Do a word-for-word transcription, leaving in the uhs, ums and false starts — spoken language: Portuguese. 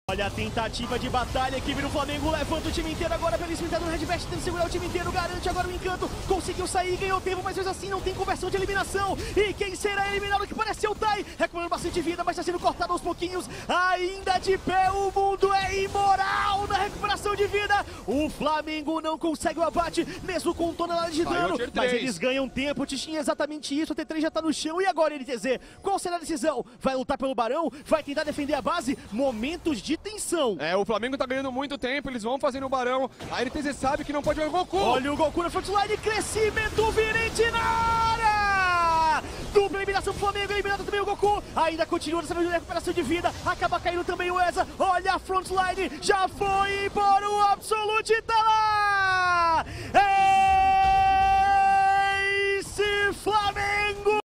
Olha a tentativa de batalha, equipe do Flamengo levanta o time inteiro agora pelo sprintado no Red Vest, tenta segurar o time inteiro, garante agora o encanto, conseguiu sair, ganhou tempo, mas mesmo assim não tem conversão de eliminação. E quem será eliminado que parece ser o Tai, recuperando bastante vida, mas está sendo cortado aos pouquinhos, ainda de pé, o mundo é imoral na recuperação de vida. O Flamengo não consegue o abate, mesmo com tonelada de dano, mas eles ganham tempo, Tichinha, exatamente isso, o T três já tá no chão, e agora N T Z, qual será a decisão? Vai lutar pelo Barão? Vai tentar defender a base? Momentos de tensão. É, o Flamengo tá ganhando muito tempo, eles vão fazendo o Barão, a N T Z sabe que não pode ver o Goku. Olha o Goku na frontline, crescimento virente na área! Dupla eliminação do Flamengo, eliminado também o Goku, ainda continua nessa recuperação de vida, acaba caindo também o Eza, olha a frontline, já foi embora o Absolute, tá lá! É esse Flamengo!